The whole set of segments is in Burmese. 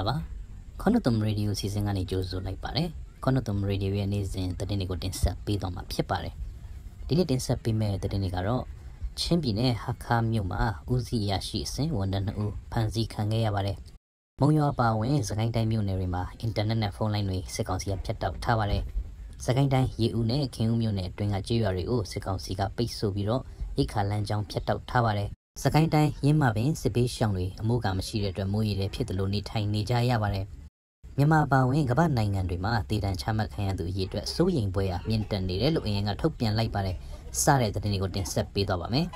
Lava Khonumthung radio season ani jozo like pare Khonumthung radio ye nesin tadini ko tinsa pi don ma phit pare dini tinsa pi me tadini garo Chinပြည်နယ်ဟာခါမြို့မှာဦးစီးရရှိအစဉ်ဝန်ထမ်း2ဦးဖမ်းဆီးခံခဲ့ရပါတယ်။မုံရွာပါဝင်စကိုင်းတိုင်းမြို့နယ်တွေမှာအင်တာနက်နဲ့ဖုန်းလိုင်းတွေစစ်ကောင်စီကဖြတ်တောက်ထားပါတယ်။စကိုင်းတိုင်းရေဦးနဲ့ခင်ဦးမြို့နယ်အတွင်းကကျေးရွာတွေကိုစစ်ကောင်စီကပိတ်ဆို့ပြီးတော့ရိတ်ခါလမ်းကြောင်းဖြတ်တောက်ထားပါတယ်။စကိုင်းတိုင်းရင်းမပင်စစ်ပေးရှောင်းတွေအမိုးကမရှိတဲ့အတွက်မိုးရေတွေဖြစ်တယ်လို့နေထိုင်နေကြရပါတယ်။မြန်မာပါဝင်ကမ္ဘာနိုင်ငံတွေမှာတည်တံ့ချမှတ်ခံရသူအရေးအတွက်စိုးရိမ်ပွဲအမြင့်တက်နေတယ်လို့အရင်ကထုတ်ပြန်လိုက်ပါတယ်။စတဲ့တဲ့တွေကိုတင်ဆက်ပေးသွားပါမယ်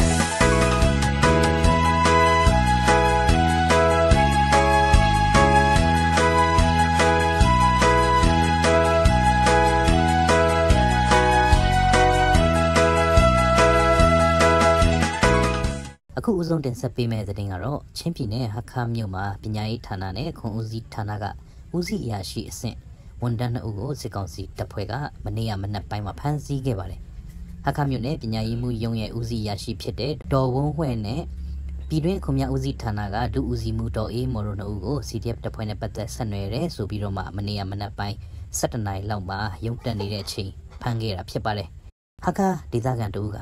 အခုဦးဆုံးတင်ဆက်ပေးမယ့်သတင်းကတော့ချင်းပြည်နယ်ဟာခါမြို့မှာပညာရေးဌာနနဲ့ခွန်ဦးစီးဌာနကဦးစီးအရာရှိအဆင့်ဝန်ထမ်း2ဦးကိုစစ်ကောင်စီတပ်ဖွဲ့ကမနေ့ကမနက်ပိုင်းမှာဖမ်းဆီးခဲ့ပါတယ်ဟာခါမြို့နယ်ပညာရေးမှုရုံးရဲ့ဦးစီးအရာရှိဖြစ်တဲ့ဒေါ်ဝန်းဝဲနဲ့ပြည်တွင်းခွန်မြဦးစီးဌာနကဒုဦးစီးမှုတော်အေးမော်ရို2ဦးကို CDF တပ်ဖွဲ့နဲ့ပတ်သက်ဆက်နွယ်ရဲဆိုပြီးတော့မှမနေ့ကမနက်ပိုင်း7နာရီလောက်မှာရုံတက်နေတဲ့အချိန်ဖမ်းခဲ့တာဖြစ်ပါတယ်ဟာခါဒေသခံ2ဦးက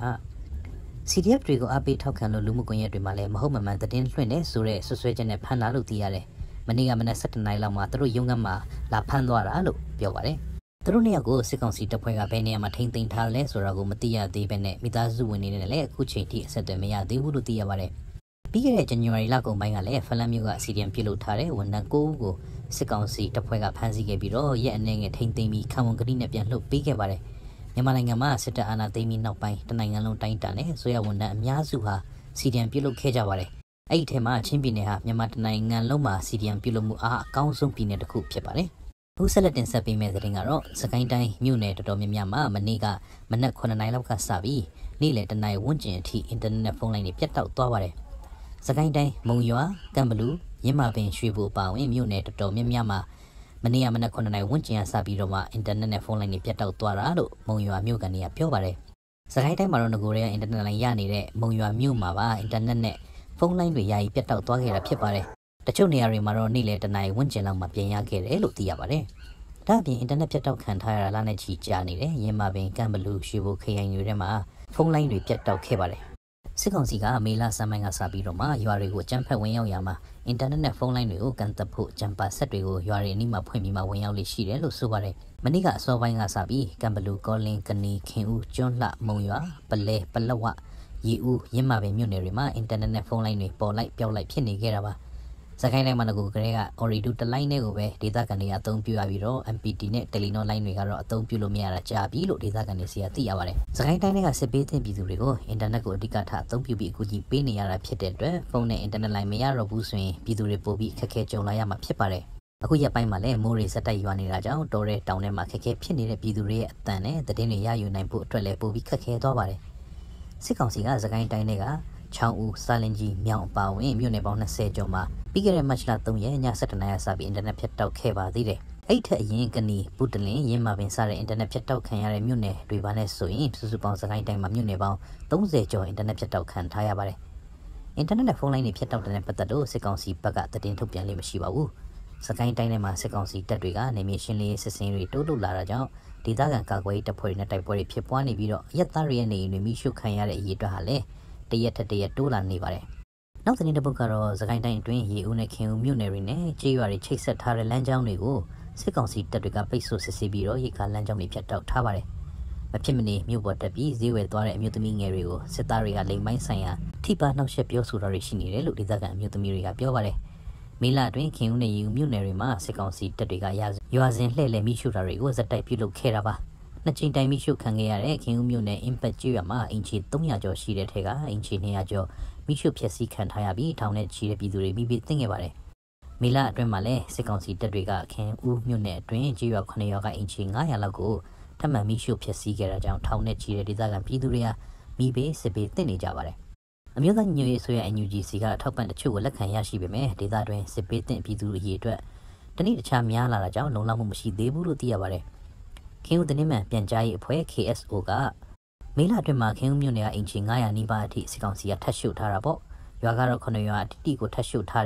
CDF တွေကိုအားပေးထောက်ခံလို့လူမှုကွန်ရက်တွေမှာလည်းမဟုတ်မမှန်သတင်းလွှင့်နေဆိုတဲ့ဆွဆွဲချက်နဲ့ဖမ်းတာလို့သိရတယ်။မနေ့ကမနက်7နာရီလောက်မှာသူတို့ရုံးခန်းမှာလာဖမ်းသွားတာလို့ပြောပါတယ်။သူတို့နှစ်ယောက်ကိုစစ်ကောင်စီတပ်ဖွဲ့ကဘယ်နေရာမှာထိန်းသိမ်းထားလဲဆိုတာကိုမသိရသေးဘဲနဲ့မိသားစုဝင်နေနဲ့လည်းအခုချိန်ထိအဆက်အသွယ်မရသေးဘူးလို့သိရပါတယ်။ပြီးခဲ့တဲ့ဇန်နဝါရီလကုန်ပိုင်းကလည်းဖလန်မြို့က CDM ပြုလုပ်ထားတဲ့ဝန်ထမ်း9ဦးကိုစစ်ကောင်စီတပ်ဖွဲ့ကဖမ်းဆီးခဲ့ပြီးတော့ရက်အနေငယ်ထိန်းသိမ်းပြီးခံဝန်ကတိနဲ့ပြန်လှုပ်ပေးခဲ့ပါတယ်။မြန်မာနိုင်ငံမှာစစ်တပ်အာဏာသိမ်းပြီးနောက်ပိုင်းတနိုင်ငံလုံးတိုင်းတာနဲ့ဆိုရဝန်ထမ်းအများစုဟာ CDM ပြုလုပ်ခဲ့ကြပါတယ်။အဲ့ဒီထဲမှာချင်းပြည်နယ်ဟာမြန်မာတနိုင်ငံလုံးမှာ CDM ပြုလုပ်မှုအားအကောင်းဆုံးပြည်နယ်တစ်ခုဖြစ်ပါတယ်။အခုဆက်လက်တင်ဆက်ပေးမယ့်သတင်းကတော့စကိုင်းတိုင်းမြို့နယ်တော်တော်များများမှာမနေ့ကမနက်9နာရီလောက်ကစပြီးနေ့လယ်တနာရီဝန်းကျင်အထိအင်တာနက်နဲ့ဖုန်းလိုင်းတွေပြတ်တောက်သွားပါတယ်။စကိုင်းတိုင်းမုံရွာကံဘလူရင်းမာပင်ရွှေဘိုအပါအဝင်မြို့နယ်တော်တော်များများမှာမနေ့ကမနက်9နာရီဝန်းကျင်ကစပြီးတော့မှအင်တာနက်နဲ့ဖုန်းလိုင်းတွေပြတ်တောက်သွားတာလို့မုံရွာမြို့ကန်တွေကပြောပါတယ်။စကိုင်းတိုင်းမှာတော့ငကိုရဲအင်တာနက်လိုင်းရနေတဲ့မုံရွာမြို့မှာပါအင်တာနက်နဲ့ဖုန်းလိုင်းတွေယာယီပြတ်တောက်သွားခဲ့တာဖြစ်ပါတယ်။တချို့နေရာတွေမှာတော့နေ့လယ်တနာရီဝန်းကျင်လောက်မှာပြန်ရခဲ့တယ်လို့သိရပါတယ်။ဒါ့အပြင်အင်တာနက်ပြတ်တောက်ခံထားရတာလနဲ့ချီကြာနေတယ်။ရင်းမာပင်ကံဘလူရွှေဘိုခရိုင်တွေထဲမှာဖုန်းလိုင်းတွေပြတ်တောက်ခဲ့ပါတယ်။စစ်ကောင်စီကမေလဆန်းပိုင်းကစပြီးတော့မှရွာတွေကိုကြမ်းဖက်ဝင်ရောက်ရမှာအင်တာနက်နဲ့ဖုန်းလိုင်းတွေကိုကန်သက်ဖို့ဂျမ်ပါဆက်တွေကိုရွာတွေအနီးမှာဖွင့်ပြီးမှဝင်ရောက်လိရှိတယ်လို့ဆိုပါတယ်။မနေ့ကအစောပိုင်းကစပြီးကံဘလူကောလင်းကနီခင်ဦးကျွန်းလှမုံရွာပလဲပလက်ဝရီဦးရင်းမာပင်မြို့နယ်တွေမှာအင်တာနက်နဲ့ဖုန်းလိုင်းတွေပေါ်လိုက်ပြောက်လိုက်ဖြစ်နေခဲ့တာပါ။စကိုင်းတိုင်းမှာငကိုကလေးက Oridu တလိုင်းနဲ့ကိုပဲဒေသခံတွေအသုံးပြုရပြီးတော့ MPT နဲ့ Telenor လိုင်းတွေကတော့အသုံးပြုလို့မရတာကြာပြီလို့ဒေသခံတွေစီကသိရပါတယ်။စကိုင်းတိုင်းကစစ်ပေးသင့်ပြည်သူတွေကိုအင်တာနက်ကိုအဓိကထားအသုံးပြုပြီးအကူအညီပေးနေရတာဖြစ်တဲ့အတွက်ဖုန်းနဲ့အင်တာနက်လိုင်းမရတော့ဘူးဆိုရင်ပြည်သူတွေပိုပြီးခက်ခဲကြုံလာရမှာဖြစ်ပါတယ်။အခုရက်ပိုင်းမှာလည်းမိုးရေစက်တိုက်ရွာနေတာကြောင့်တောထဲတောင်ထဲမှာခက်ခဲဖြစ်နေတဲ့ပြည်သူတွေရဲ့အတန်နဲ့သတင်းတွေရယူနိုင်ဖို့အတွက်လည်းပိုပြီးခက်ခဲသွားပါတယ်။စစ်ကောင်စီကစကိုင်းတိုင်းတွေကချောင်းဦးစာလင်ကြီးမြောင်အပါဝင်မြို့နယ်ပေါင်း20ကျော်မှာပြီးခဲ့တဲ့မတ်လ3ရက်ည7:00နာရီစပြီးအင်တာနက်ဖြတ်တောက်ခဲ့ပါသေးတယ်။အဲ့ထက်အရင်ကနီပုတလင်ရင်းမာပင်စတဲ့အင်တာနက်ဖြတ်တောက်ခံရတဲ့မြို့နယ်တွေပါနဲ့ဆိုရင်စုစုပေါင်းစကိုင်းတိုင်းမှာမြို့နယ်ပေါင်း30ကျော်အင်တာနက်ဖြတ်တောက်ခံထားရပါတယ်။အင်တာနက်နဲ့ဖုန်းလိုင်းတွေဖြတ်တောက်တဲ့ပတ်သက်လို့စစ်ကောင်စီဘက်ကသတင်းထုတ်ပြန်လေးမရှိပါဘူး။စကိုင်းတိုင်းထဲမှာစစ်ကောင်စီတပ်တွေကနေမြေရှင်းလင်းစစ်စင်တွေတိုးလုပ်လာတာကြောင့်ဒေသခံကာကွယ်ရေးတပ်ဖွဲ့တွေနဲ့တိုက်ပွဲတွေဖြစ်ပွားနေပြီးတော့ရက်သားတွေရဲ့နေအိမ်တွေမိရှုခံရတဲ့အရေးအတွက်ဟာလည်းတရက်ထက်တရက်တိုးလာနေပါတယ်။နောက်သတင်းတစ်ပုဒ်ကတော့စကိုင်းတိုင်းအတွင်းရေဦးနဲ့ခင်ဦးမြို့နယ်တွေနဲ့ကျေးရွာတွေချိတ်ဆက်ထားတဲ့လမ်းကြောင်းတွေကိုစစ်ကောင်စီတပ်တွေကပိတ်ဆို့စစ်ဆေးပြီးတော့ရိတ်ခါလမ်းကြောင်းတွေဖြတ်တောက်ထားပါတယ်။မဖြစ်မနေမြို့ပေါ်တက်ပြီးဈေးဝယ်သွားတဲ့အမျိုးသမီးငယ်တွေကိုစစ်သားတွေကလိမ်ပိုင်းဆိုင်ရာထိပါနှောက်ယှက်ပြောဆိုတာတွေရှိနေတယ်လို့ဒေသခံအမျိုးသမီးတွေကပြောပါတယ်။မေလအတွင်းခင်ဦးနဲ့ရေဦးမြို့နယ်တွေမှာစစ်ကောင်စီတပ်တွေကရွာစဉ်လှည့်လည်မိရှုတာတွေကိုဇက်တိုက်ပြုလုပ်ခဲ့တာပါ။နှစ်ချိန်တိုင်မိရှုခံခဲ့ရတဲ့ခင်ဦးမြို့နယ် Impact ကျွော်မှာအင်ချီ300ကျော်ရှိတဲ့ထဲကအင်ချီ200ကျော်မိရှုဖျက်ဆီးခံထားရပြီးထောင်နဲ့ချီတဲ့ပြည်သူတွေမိပြီးသိခဲ့ပါတယ်။မေလအတွင်းမှာလည်းစစ်ကောင်စီတပ်တွေကခင်ဦးမြို့နယ်အတွင်းကျွော်9ရွာကအင်ချီ900လောက်ကိုထပ်မံမိရှုဖျက်ဆီးခဲ့တာကြောင့်ထောင်နဲ့ချီတဲ့ဒေသခံပြည်သူတွေဟာမိဘေးစစ်ဘေးသိနေကြပါတယ်။အမျိုးသားညီညွတ်ရေးဆိုရ NUGC ကထောက်ပံ့တချို့ကိုလက်ခံရရှိပေမဲ့ဒေသတွင်းစစ်ဘေးသိပြည်သူအရေးအတွက်တနည်းတခြားများလာတာကြောင့်လုံလောက်မှုမရှိသေးဘူးလို့သိရပါတယ်။ခင်ဦးသတင်းမှန်ပြန်ကြားရေးအဖွဲ့ KSO ကမေလအတွင်းမှာခင်ဦးမြို့နယ်ကအင်ချီ900နီးပါးအထိစစ်ကောင်စီကထပ်ရှုထားတာပေါ့။ရွာကတော့9ရွာအတိအကိုထပ်ရှုထားတယ်။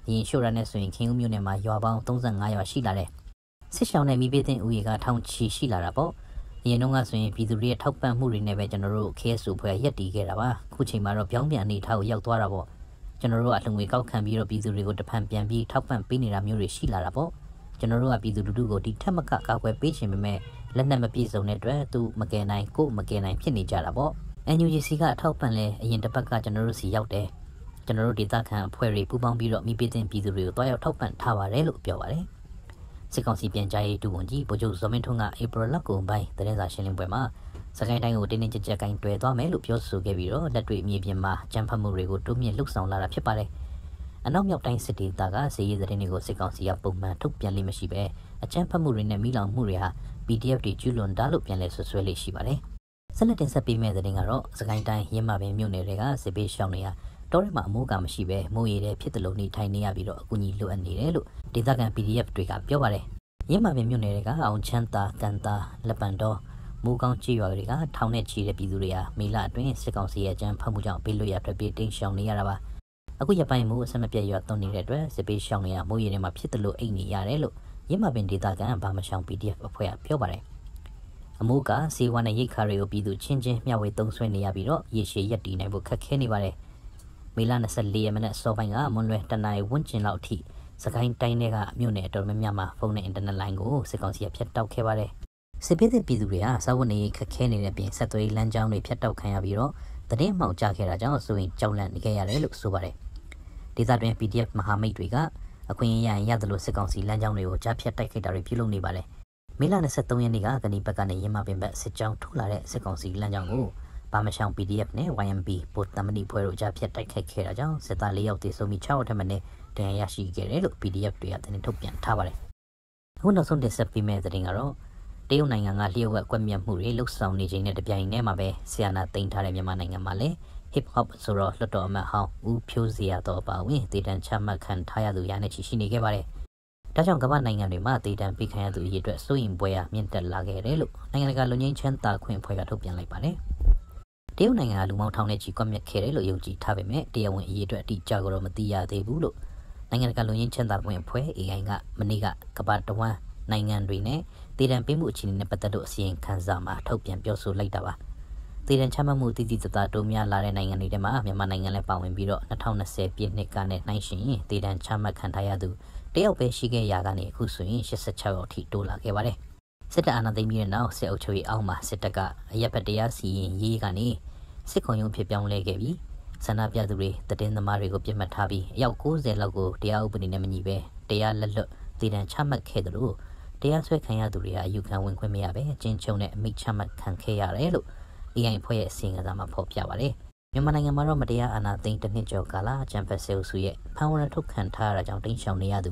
ရင်ရှို့ရတဲ့ဆိုရင်ခင်ဦးမြို့နယ်မှာရွာပေါင်း35ရွာရှိလာတယ်စစ်ရှောင်းနဲ့မိဘတဲ့ဦးရေကထောင်ချီရှိလာတာပေါ့အရင်တုန်းကဆိုရင်ပြည်သူတွေရဲ့ထောက်ပံ့မှုတွေနဲ့ပဲကျွန်တော်တို့ KSU ဖွဲ့ရက်တီခဲ့တာပါခုချိန်မှာတော့ပြောင်းပြန်အနေထားကိုရောက်သွားတာပေါ့ကျွန်တော်တို့အလှငွေကောက်ခံပြီးတော့ပြည်သူတွေကိုတဖန်ပြန်ပြီးထောက်ပံ့ပေးနေတာမျိုးတွေရှိလာတာပေါ့ကျွန်တော်တို့ကပြည်သူလူထုကိုဒီထက်မကကောက်ွယ်ပေးခြင်းပေမဲ့လက်နက်မပြည့်စုံတဲ့အတွက်သူမကယ်နိုင်ကိုမကယ်နိုင်ဖြစ်နေကြတာပေါ့ NUGC ကအထောက်ပံ့လဲအရင်တစ်ပတ်ကကျွန်တော်တို့စီရောက်တယ်ကျွန်တော်တို့ဒေသခံအဖွဲ့တွေပူးပေါင်းပြီးတော့မိပေးတဲ့ပြည်သူတွေကိုတွားရောက်ထောက်ပံ့ထားပါတယ်လို့ပြောပါတယ်စစ်ကောင်စီပြန်ကြားရေးဒုဝန်ကြီးဗိုလ်ချုပ်ဇော်မင်းထွန်းကဧပြီလကုန်ပိုင်းသတင်းစာရှင်းလင်းပွဲမှာစကိုင်းတိုင်းကိုတင်းတင်းကြပ်ကြပ်ကင်တွယ်သွားမယ်လို့ပြောဆိုခဲ့ပြီးတော့လက်တွေ့မြေပြင်မှာကြမ်းဖက်မှုတွေကိုတိုးမြင့်လှုပ်ဆောင်လာတာဖြစ်ပါတယ်အနောက်မြောက်တိုင်းစစ်ဒေသကစီးရေးသတင်းတွေကိုစစ်ကောင်စီကပုံမှန်ထုတ်ပြန်လိမ့်မရှိပဲအကြမ်းဖက်မှုတွေနဲ့မိလောင်မှုတွေဟာ PDF တွေကျူးလွန်တာလို့ပြန်လည်ဆွဆွဲလေးရှိပါတယ်ဆက်လက်တင်ဆက်ပေးမယ့်သတင်းကတော့စကိုင်းတိုင်းရင်းမာပင်မြို့နယ်တွေကစစ်ပေးရှောင်းတွေဟာတောထဲမှာအမိုးကမရှိပဲမိုးရေတဲ့ဖြစ်တယ်လို့နေထိုင်နေရပြီးတော့အကူအညီလိုအပ်နေတယ်လို့ဒေသခံ PDF တွေကပြောပါတယ်ရင်းမာပင်မြို့နယ်တွေကအောင်ချမ်းသာကန်တာလက်ပံတော်မိုးကောင်းကြီးရွာတွေကထောင်နဲ့ချီတဲ့ပြည်သူတွေဟာမေလအတွင်းစစ်ကောင်စီရဲ့အကြမ်းဖက်မှုကြောင့်ဘေးလွတ်ရာထွက်ပြေးတိမ်းရှောင်နေရတာပါအခုရပိုင်းမိုးအဆက်မပြတ်ရွာသွန်းနေတဲ့အတွက်စစ်ပေးရှောင်းတွေကမိုးရေထဲမှာဖြစ်တယ်လို့အိတ်နေရတယ်လို့ရင်းမာပင်ဒေသခံဘာမရှောင် PDF အဖွဲ့ကပြောပါတယ်အမိုးကစီဝါနဲ့ရိတ်ခါတွေကိုပြည်သူချင်းချင်းမျှဝေသုံးစွဲနေရပြီးတော့ရေရှည်ရက်တည်နိုင်ဖို့ခက်ခဲနေပါတယ်မေလ24ရက်နေ့စောပိုင်းကမွန်လွယ်တနင်္လာဝန်းကျင်လောက်အထိစကိုင်းတိုင်းတွေကမြို့နယ်အတော်များများမှာဖုန်းနဲ့အင်တာနက်လိုင်းကိုစစ်ကောင်စီကဖျက်တောက်ခဲ့ပါတယ်စစ်ပေးတဲ့ပြည်သူတွေကစာဝတ်နေခက်ခဲနေတဲ့ပြင်ဆက်သွယ်လမ်းကြောင်းတွေဖျက်တောက်ခံရပြီးတော့တည်င်းမှောင်ကျခဲ့တာကြောင့်ဆိုရင်ကြောက်လန့်နေခဲ့ရတယ်လို့ဆိုပါတယ်ဒေသတွင်း PDF မဟာမိတ်တွေကအခွင့်အရေးရရင်ရတယ်လို့စစ်ကောင်စီလမ်းကြောင်းတွေကိုကြားဖြတ်တိုက်ခိုက်တာတွေပြုလုပ်နေပါတယ်မေလ23ရက်နေ့ကကဏီဘက်ကနေရင်းမပင်ဘက်စစ်ကြောင်းထုတ်လာတဲ့စစ်ကောင်စီလမ်းကြောင်းကိုဘာမရှောင် PDF နဲ့ YMB ဗိုလ်သမဏိဖွဲ့တို့ကြားဖြတ်တိုက်ခိုက်ခဲ့တာကြောင့်စစ်သား4ယောက်သေဆုံးပြီး6ယောက်ထက်မနည်းဒဏ်ရာရရှိခဲ့တယ်လို့ PDF တွေကတင်ထုတ်ပြန်ထားပါတယ်အခုနောက်ဆုံးတင်ဆက်ပေးမယ့်သတင်းကတော့တရုတ်နိုင်ငံကလျှို့ဝှက်ကွက်မြက်မှုတွေလှုပ်ဆောင်နေချိန်နဲ့တပြိုင်တည်းမှာပဲဆီယနာတင်ထားတဲ့မြန်မာနိုင်ငံမှာလည်း hip hop ဆိုတော့လွတ်တော်အမတ်ဟောင်းဦးဖြိုးစရာတော်ပါဝင်ဒေတန်ချမှတ်ခံထားရသူရာနဲ့ချီရှိနေခဲ့ပါတယ်ဒါကြောင့်ကမ္ဘာနိုင်ငံတွေမှာဒေတန်ပိခံရသူအရေးအတွက်စိုးရင်ပွဲရမြင့်တက်လာခဲ့တယ်လို့နိုင်ငံတကာလူငင်းချမ်းသာခွင့်ဖွဲ့ကထုတ်ပြန်လိုက်ပါတယ်တရုတ်နိုင်ငံကလူမောင်းထောင်နဲ့ချီကွက်မြက်ခဲ့တယ်လို့ယုံကြည်ထားပေမဲ့တရားဝင်အရေးအတွက်အတိအကျကိုတော့မသိရသေးဘူးလို့နိုင်ငံတကာလူငင်းချမ်းသာခွင့်ဖွဲ့ AI ကမနေ့ကကမ္ဘာတဝန်းနိုင်ငံတွေနဲ့ဒေတန်ပေးမှုအခြေအနေနဲ့ပတ်သက်လို့အစီရင်ခံစာမှာထုတ်ပြန်ပြောဆိုလိုက်တာပါဒေတန်ချမှတ်မှုတည်တည်တတိုးများလာတဲ့နိုင်ငံတွေထဲမှာမြန်မာနိုင်ငံလည်းပါဝင်ပြီးတော့2020ပြည့်နှစ်ကနဲ့နှိုင်းယှဉ်ရင်ဒေတန်ချမှတ်ခံထားရသူတယောက်ပဲရှိခဲ့ရာကနေအခုဆိုရင်86ယောက်ထိတိုးလာခဲ့ပါတယ်စစ်တပ်အာဏာသိမ်းပြီးတဲ့နောက်စစ်အုပ်ချုပ်ရေးအောက်မှာစစ်တပ်ကအရက်ဖက်တရားစီရင်ရေးကနေစစ်ခုံရုံးဖြစ်ပြောင်းလဲခဲ့ပြီးဆန္ဒပြသူတွေတည်င်းသမားတွေကိုပြစ်မှတ်ထားပြီးအယောက်90လောက်ကိုတရားဥပဒေနဲ့မညီပဲတရားလက်လွတ်ဒေတန်ချမှတ်ခဲ့တယ်လို့တရားစွဲခံရသူတွေကအယူခံဝင်ခွင့်မရပဲအချင်းချုပ်နဲ့အမိတ်ချမှတ်ခံခဲ့ရတယ်လို့ AI ဖွဲ့ရဲ့အစီအစဉ်ကမှဖော်ပြပါတယ်မြန်မာနိုင်ငံမှာတော့မတရားအာဏာသိမ်းတစ်နှစ်ကျော်ကာလဂျမ်ဖက်ဆဲအုပ်စုရဲ့ဖမ်းဝရမ်းထုတ်ခံထားရတာကြောင့်တင်းရှောင်နေရသူ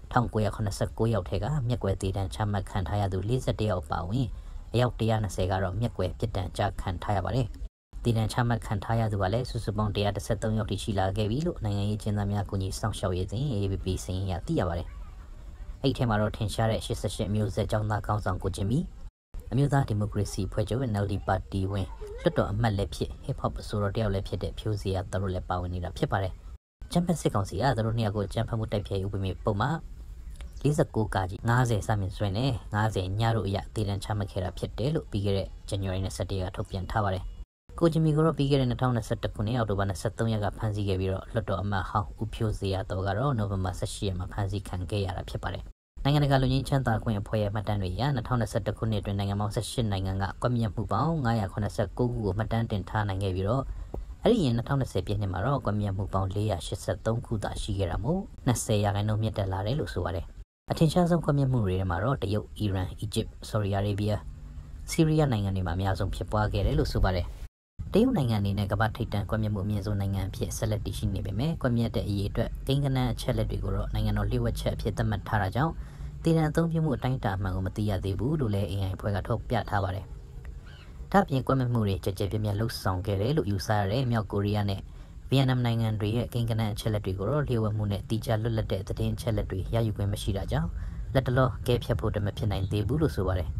1989ယောက်ထဲကမျက်ကွယ်ဒေတန်ချမှတ်ခံထားရသူ41ယောက်ပါဝင်အယောက်120ကတော့မျက်ကွယ်ပြစ်ဒဏ်ကြခံထားရပါတယ်ဒေတန်ချမှတ်ခံထားရသူကလည်းစုစုပေါင်း113ယောက်ထိရှိလာခဲ့ပြီလို့နိုင်ငံရေးကျင်းသားများကူညီဆောင်ရှောက်ရေးအသင်း AAPP စာရင်းအရသိရပါတယ်အဲ့ထဲမှာတော့ထင်ရှားတဲ့88မျိုးဆက်ကျောင်းသားကောင်းဆောင်ကိုကျင်ပြီးအမျိုးသားဒီမိုကရေစီဖွဲ့ချုပ် NLD ပါတီဝင်လွတ်တော်အမတ်လည်းဖြစ် hip hop ဆိုတော့တယောက်လည်းဖြစ်တဲ့ဖြိုးစရာသူတို့လည်းပါဝင်နေတာဖြစ်ပါတယ်။ဂျမ်ဖက်စစ်ကောင်စီကသူတို့နှစ်ယောက်ကိုဂျမ်ဖက်မှုတိုက်ဖျက်ရေးဥပဒေပုံမှာ49ကကြီး90စမြင့်စွဲနဲ့90ညတို့အရဒေတန်ချမှတ်ခဲ့တာဖြစ်တယ်လို့ပြီးခဲ့တဲ့ January 21ကထုတ်ပြန်ထားပါတယ်။ကိုဂျင်မီကိုတော့ပြီးခဲ့တဲ့2021ခုနှစ်အောက်တိုဘာ23ရက်ကဖမ်းဆီးခဲ့ပြီးတော့လွတ်တော်အမတ်ဟောင်းဦးဖြိုးစရာတော်ကတော့နိုဝင်ဘာ18ရက်မှာဖမ်းဆီးခံခဲ့ရတာဖြစ်ပါတယ်။နိုင်ငံတကာလူငင်းချမ်းသာခွင့်အဖွဲ့ရဲ့မှတ်တမ်းတွေအရ2021ခုနှစ်အတွင်းနိုင်ငံပေါင်း18နိုင်ငံကကွက်မြက်မှုပေါင်း989ခုကိုမှတ်တမ်းတင်ထားနိုင်ခဲ့ပြီးတော့အဲ့ဒီရင်2020ပြည့်နှစ်မှာတော့ကွက်မြက်မှုပေါင်း483ခုသာရှိခဲ့တာမို့20ရာခိုင်နှုန်းမြင့်တက်လာတယ်လို့ဆိုပါတယ်။အထင်ရှားဆုံးကွက်မြက်မှုတွေထဲမှာတော့တရုတ်၊အီရန်၊အီဂျစ်၊ဆော်ဒီအာရေဗျ၊ဆီးရီးယားနိုင်ငံတွေမှာအများဆုံးဖြစ်ပွားခဲ့တယ်လို့ဆိုပါတယ်။တရုတ်နိုင်ငံအနေနဲ့ကမ္ဘာထိပ်တန်းကွက်မြက်မှုအမြင့်ဆုံးနိုင်ငံအဖြစ်ဆက်လက်တည်ရှိနေပေမဲ့ကွက်မြက်တဲ့အရေးအတွက်ကိန်းဂဏန်းအချက်လက်တွေကိုတော့နိုင်ငံတော်လျှို့ဝှက်ချက်အဖြစ်သတ်မှတ်ထားတာကြောင့်တည်တံအသုံးပြုမှုအတိုင်းအတာအမှန်ကိုမသိရသေးဘူးလို့လည်း AI ဖွဲ့ကထုတ်ပြထားပါတယ်။ဒါ့အပြင်ကွက်မြက်မှုတွေကြကြပြပြလှုပ်ဆောင်ခဲ့တယ်လို့ယူဆရတဲ့မြောက်ကိုရီးယားနဲ့ဗီယက်နမ်နိုင်ငံတွေရဲ့ကိန်းဂဏန်းအချက်လက်တွေကိုတော့လျှို့ဝှက်မှုနဲ့တိကျလွတ်လပ်တဲ့သတင်းအချက်လက်တွေရယူခွင့်မရှိတာကြောင့်လက်တလောကဲဖြတ်ဖို့တမဖြစ်နိုင်သေးဘူးလို့ဆိုပါတယ်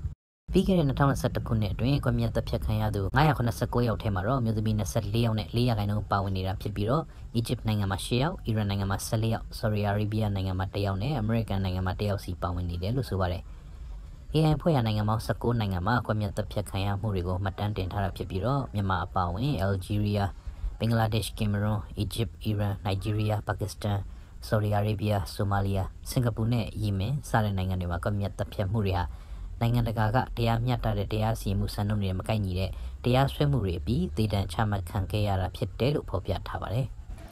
ပြီးခဲ့တဲ့2021ခုနှစ်အတွင်းကွန်မြတ်တပ်ဖြတ်ခံရသူ989ယောက်ထဲမှာတော့မြို့သမီး24ယောက်နဲ့4ရာခိုင်နှုန်းပါဝင်နေတာဖြစ်ပြီးတော့အီဂျစ်နိုင်ငံမှာ10ယောက်အီရန်နိုင်ငံမှာ14ယောက်ဆော်ဒီအာရေဗီးယားနိုင်ငံမှာ1ယောက်နဲ့အမေရိကန်နိုင်ငံမှာ1ယောက်စီပါဝင်နေတယ်လို့ဆိုပါတယ်AI ဖွဲ့ရနိုင်ငံပေါင်း19နိုင်ငံမှာကွန်မြတ်တပ်ဖြတ်ခံရမှုတွေကိုမှတ်တမ်းတင်ထားတာဖြစ်ပြီးတော့မြန်မာအပါအဝင်အယ်ဂျီးရီးယားဘင်္ဂလားဒေ့ရှ်ကင်မရွန်အီဂျစ်အီရန်နိုင်ဂျီးရီးယားပါကစ္စတန်ဆော်ဒီအာရေဗီးယားဆိုမာလီယာစင်ကာပူနဲ့ယီမင်စတဲ့နိုင်ငံတွေမှာကွန်မြတ်တပ်ဖြတ်မှုတွေဟာနိုင်ငံတကာကတရားမျှတတဲ့တရားစီရင်မှုစံနှုန်းတွေမကိုက်ညီတဲ့တရားစွဲမှုတွေအပြီးဒေသချမှတ်ခံခဲ့ရတာဖြစ်တယ်လို့ဖော်ပြထားပါတယ်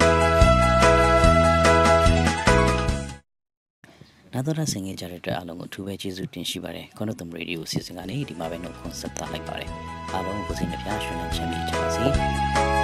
နာတော်ရဆင်ကြတဲ့အတွက်အားလုံးကိုအထူးပဲကျေးဇူးတင်ရှိပါတယ်ခွန်တို့သမရေဒီယိုစီစဉ်ကနေဒီမှာပဲနှုတ်ခွန်းဆက်သလိုက်ပါတယ်အားလုံးကိုစိတ်နှပြရွှင်လန်းချမ်းမြေ့ကြပါစေ